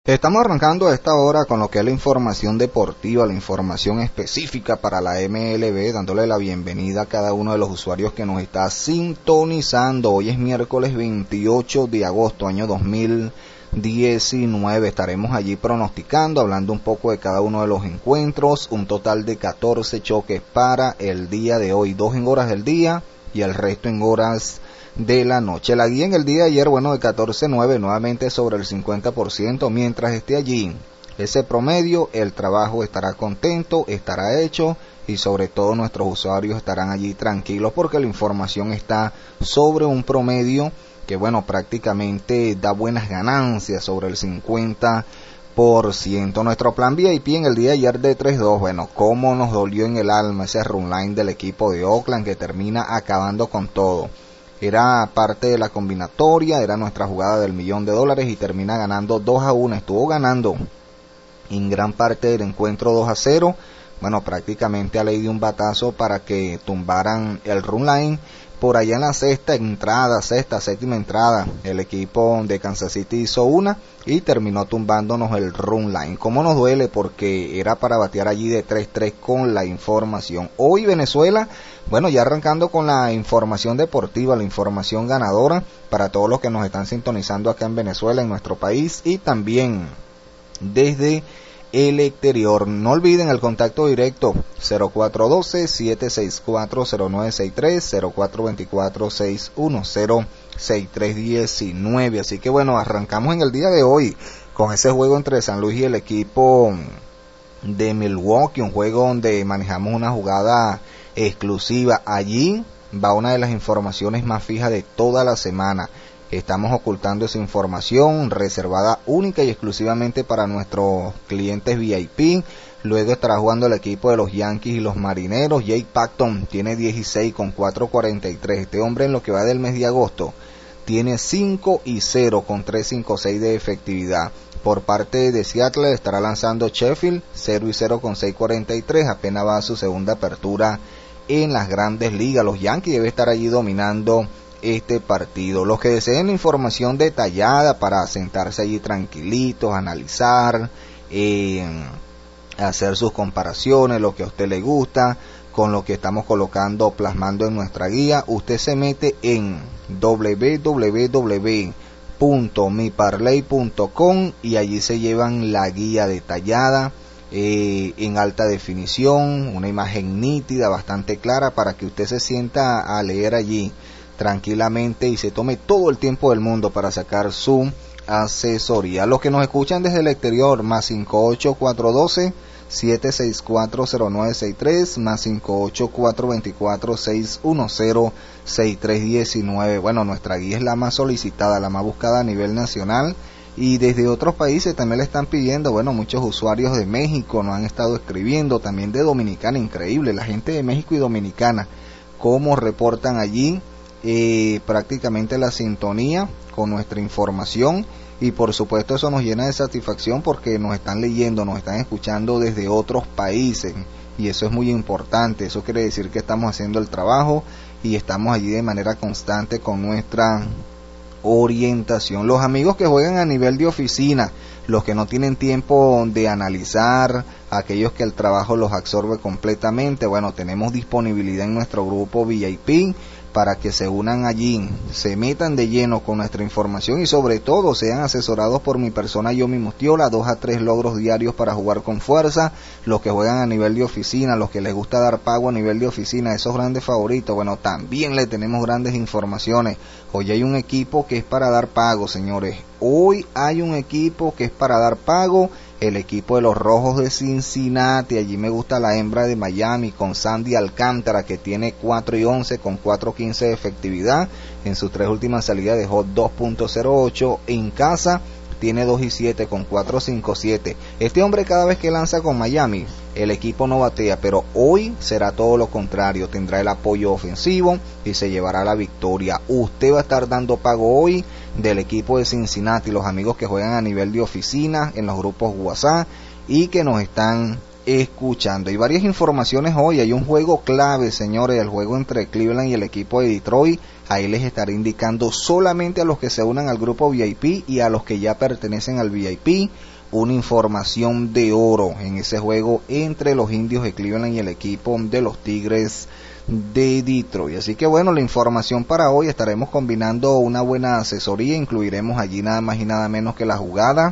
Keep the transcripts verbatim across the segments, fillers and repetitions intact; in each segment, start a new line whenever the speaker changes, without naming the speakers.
Estamos arrancando a esta hora con lo que es la información deportiva, la información específica para la M L B, dándole la bienvenida a cada uno de los usuarios que nos está sintonizando. Hoy es miércoles veintiocho de agosto, año dos mil diecinueve. Estaremos allí pronosticando, hablando un poco de cada uno de los encuentros, un total de catorce choques para el día de hoy, dos en horas del día y el resto en horas de la noche. La guía en el día de ayer, bueno, de catorce nueve, nuevamente sobre el cincuenta por ciento. Mientras esté allí ese promedio, el trabajo estará contento, estará hecho y sobre todo nuestros usuarios estarán allí tranquilos porque la información está sobre un promedio que, bueno, prácticamente da buenas ganancias sobre el cincuenta por ciento. Nuestro plan V I P en el día de ayer de tres dos, bueno, cómo nos dolió en el alma ese run line del equipo de Oakland que termina acabando con todo. Era parte de la combinatoria, era nuestra jugada del millón de dólares y termina ganando dos a uno. Estuvo ganando en gran parte del encuentro dos a cero. Bueno, prácticamente a ley de un batazo para que tumbaran el run line. Por allá en la sexta entrada, sexta, séptima entrada, el equipo de Kansas City hizo una y terminó tumbándonos el run line. ¿Cómo nos duele? Porque era para batear allí de tres tres con la información. Hoy Venezuela, bueno, ya arrancando con la información deportiva, la información ganadora para todos los que nos están sintonizando acá en Venezuela, en nuestro país y también desde el exterior. No olviden el contacto directo cero cuatro uno dos, siete seis cuatro, cero nueve seis tres, cero cuatro dos cuatro, seis uno cero, seis tres uno nueve. Así que bueno, arrancamos en el día de hoy con ese juego entre San Luis y el equipo de Milwaukee, un juego donde manejamos una jugada exclusiva. Allí va una de las informaciones más fijas de toda la semana. Estamos ocultando esa información reservada única y exclusivamente para nuestros clientes V I P. Luego estará jugando el equipo de los Yankees y los Marineros. Jake Paxton tiene dieciséis con cuatro cuarenta y tres. Este hombre en lo que va del mes de agosto tiene cinco y cero con tres cincuenta y seis de efectividad. Por parte de Seattle estará lanzando Sheffield cero y cero con seis cuarenta y tres. Apenas va a su segunda apertura en las grandes ligas. Los Yankees deben estar allí dominando este partido. Los que deseen información detallada para sentarse allí tranquilitos, analizar, eh, hacer sus comparaciones, lo que a usted le gusta con lo que estamos colocando, plasmando en nuestra guía, usted se mete en doble u doble u doble u punto mi parlay punto com y allí se llevan la guía detallada eh, en alta definición, una imagen nítida, bastante clara para que usted se sienta a leer allí tranquilamente y se tome todo el tiempo del mundo para sacar su asesoría. Los que nos escuchan desde el exterior, más cinco ocho cuatro uno dos, siete seis cuatro, cero nueve seis tres, más cinco ocho cuatro dos cuatro, seis uno cero, seis tres uno nueve. Bueno, nuestra guía es la más solicitada, la más buscada a nivel nacional y desde otros países también le están pidiendo. Bueno, muchos usuarios de México nos han estado escribiendo, también de Dominicana, increíble, la gente de México y Dominicana, cómo reportan allí Eh, prácticamente la sintonía con nuestra información y por supuesto eso nos llena de satisfacción porque nos están leyendo, nos están escuchando desde otros países y eso es muy importante. Eso quiere decir que estamos haciendo el trabajo y estamos allí de manera constante con nuestra orientación. Los amigos que juegan a nivel de oficina, los que no tienen tiempo de analizar, aquellos que el trabajo los absorbe completamente, bueno, tenemos disponibilidad en nuestro grupo V I P para que se unan allí, se metan de lleno con nuestra información y sobre todo sean asesorados por mi persona Yomi Mustiola. Dos a tres logros diarios para jugar con fuerza. Los que juegan a nivel de oficina, los que les gusta dar pago a nivel de oficina, esos grandes favoritos, bueno, también le tenemos grandes informaciones. Hoy hay un equipo que es para dar pago, señores. Hoy hay un equipo que es para dar pago. El equipo de los Rojos de Cincinnati, allí me gusta la hembra de Miami con Sandy Alcántara que tiene cuatro y once con cuatro quince de efectividad, en sus tres últimas salidas dejó dos punto cero ocho, en casa tiene dos y siete con cuatro cinco siete. Este hombre cada vez que lanza con Miami, el equipo no batea, pero hoy será todo lo contrario, tendrá el apoyo ofensivo y se llevará la victoria. Usted va a estar dando pago hoy del equipo de Cincinnati, los amigos que juegan a nivel de oficina, en los grupos WhatsApp y que nos están escuchando. Hay varias informaciones hoy, hay un juego clave, señores, el juego entre Cleveland y el equipo de Detroit. Ahí les estaré indicando solamente a los que se unan al grupo V I P y a los que ya pertenecen al V I P. una información de oro en ese juego entre los Indios de Cleveland y el equipo de los Tigres de Detroit. Así que bueno, la información para hoy, estaremos combinando una buena asesoría, incluiremos allí nada más y nada menos que la jugada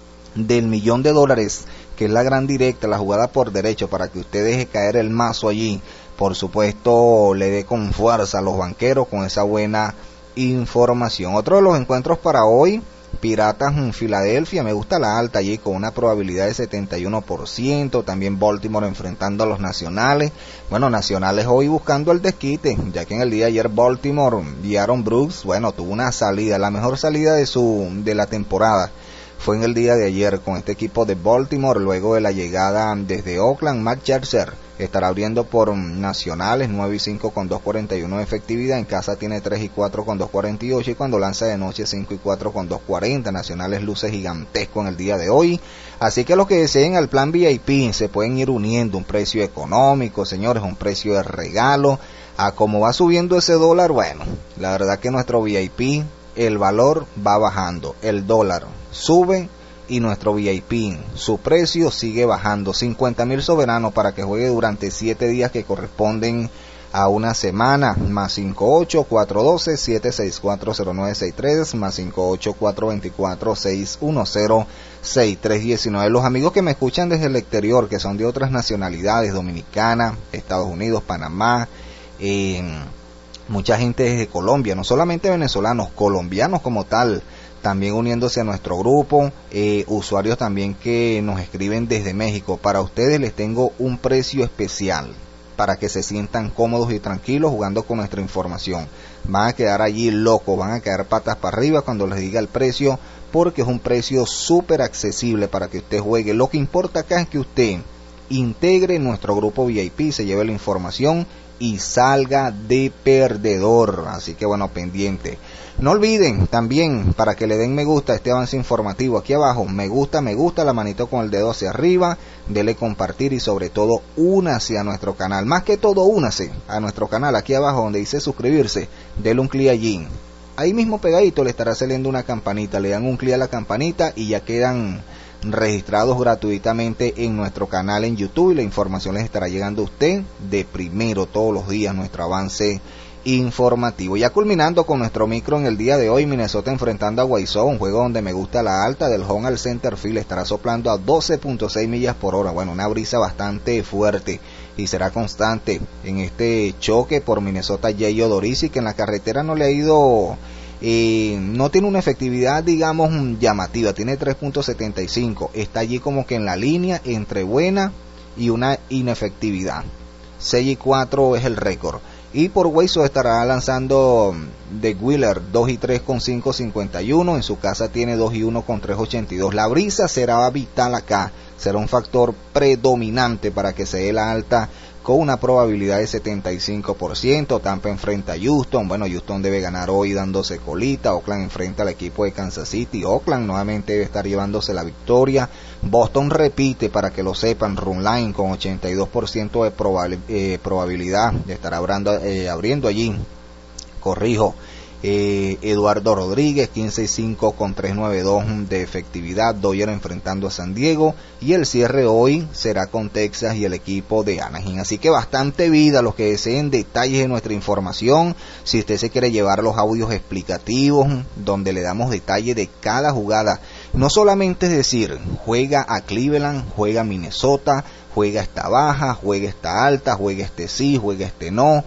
del millón de dólares, que es la gran directa, la jugada por derecho, para que usted deje caer el mazo allí. Por supuesto, le dé con fuerza a los banqueros con esa buena información. Otro de los encuentros para hoy, Piratas en Filadelfia, me gusta la alta allí con una probabilidad de setenta y uno por ciento. También Baltimore enfrentando a los Nacionales. Bueno, Nacionales hoy buscando el desquite, ya que en el día de ayer Baltimore y Aaron Brooks, bueno, tuvo una salida, la mejor salida de su de la temporada fue en el día de ayer con este equipo de Baltimore, luego de la llegada desde Oakland. Matt Scherzer estará abriendo por Nacionales, nueve y cinco con dos cuarenta y uno de efectividad, en casa tiene tres y cuatro con dos cuarenta y ocho, y cuando lanza de noche cinco y cuatro con dos cuarenta, Nacionales luce gigantesco en el día de hoy, así que los que deseen al plan V I P se pueden ir uniendo, un precio económico, señores, un precio de regalo, a como va subiendo ese dólar, bueno, la verdad que nuestro V I P, el valor va bajando, el dólar sube y nuestro V I P, su precio sigue bajando. Cincuenta mil soberanos para que juegue durante siete días que corresponden a una semana, más cinco ocho, cuatro uno dos, siete seis cuatro, cero nueve seis tres, más cinco ocho, cuatro dos cuatro, seis uno cero, seis tres uno nueve. Los amigos que me escuchan desde el exterior, que son de otras nacionalidades, Dominicana, Estados Unidos, Panamá, eh, mucha gente desde Colombia, no solamente venezolanos, colombianos como tal, también uniéndose a nuestro grupo, eh, usuarios también que nos escriben desde México. Para ustedes les tengo un precio especial, para que se sientan cómodos y tranquilos jugando con nuestra información. Van a quedar allí locos, van a quedar patas para arriba cuando les diga el precio, porque es un precio súper accesible para que usted juegue. Lo que importa acá es que usted integre nuestro grupo V I P, se lleve la información y salga de perdedor. Así que bueno, pendiente. No olviden también, para que le den me gusta a este avance informativo, aquí abajo, me gusta, me gusta, la manito con el dedo hacia arriba, dele compartir y sobre todo únase a nuestro canal. Más que todo únase a nuestro canal, aquí abajo donde dice suscribirse, dele un clic allí. Ahí mismo pegadito le estará saliendo una campanita, le dan un clic a la campanita y ya quedan registrados gratuitamente en nuestro canal en YouTube, y la información les estará llegando a usted de primero todos los días, nuestro avance informativo. Ya culminando con nuestro micro en el día de hoy, Minnesota enfrentando a Guaysó, un juego donde me gusta la alta del home al center field, estará soplando a doce punto seis millas por hora, bueno, una brisa bastante fuerte y será constante en este choque por Minnesota. Jay Odorizzi, que en la carretera no le ha ido, eh, no tiene una efectividad digamos llamativa, tiene tres punto setenta y cinco, está allí como que en la línea entre buena y una inefectividad, seis y cuatro es el récord. Y por Guaysó estará lanzando de Wheeler dos y tres con cinco cincuenta y uno, en su casa tiene dos y uno con tres ochenta y dos. La brisa será vital acá, será un factor predominante para que se dé la alta con una probabilidad de setenta y cinco por ciento. Tampa enfrenta a Houston, bueno, Houston debe ganar hoy dándose colita. Oakland enfrenta al equipo de Kansas City, Oakland nuevamente debe estar llevándose la victoria. Boston repite, para que lo sepan, run line con ochenta y dos por ciento de probab eh, probabilidad de estar abriendo, eh, abriendo allí, corrijo, Eh, Eduardo Rodríguez, quince y cinco con tres noventa y dos de efectividad. Dodger enfrentando a San Diego, y el cierre hoy será con Texas y el equipo de Anaheim. Así que bastante vida. Los que deseen detalles de nuestra información, si usted se quiere llevar los audios explicativos donde le damos detalle de cada jugada, no solamente es decir juega a Cleveland, juega a Minnesota, juega esta baja, juega esta alta, juega este sí, juega este no,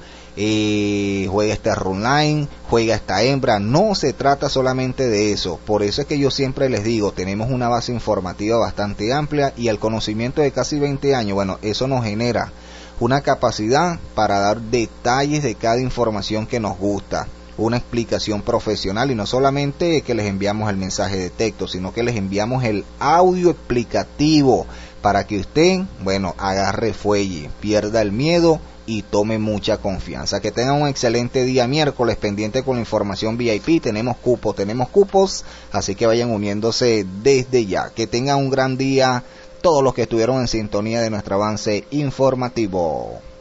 Eh, juega este run line, juega esta hembra. No se trata solamente de eso. Por eso es que yo siempre les digo, tenemos una base informativa bastante amplia, y el conocimiento de casi veinte años, bueno, eso nos genera una capacidad para dar detalles de cada información que nos gusta, una explicación profesional, y no solamente que les enviamos el mensaje de texto, sino que les enviamos el audio explicativo para que usted, bueno, agarre fuelle, pierda el miedo y tome mucha confianza. Que tengan un excelente día miércoles, pendiente con la información V I P. Tenemos cupos, tenemos cupos, así que vayan uniéndose desde ya. Que tengan un gran día todos los que estuvieron en sintonía de nuestro avance informativo.